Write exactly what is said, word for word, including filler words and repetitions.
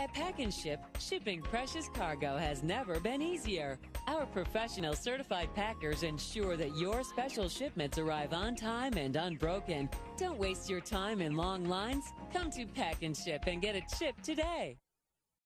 At Pack and Ship, shipping precious cargo has never been easier. Our professional certified packers ensure that your special shipments arrive on time and unbroken. Don't waste your time in long lines. Come to Pack and Ship and get it shipped today.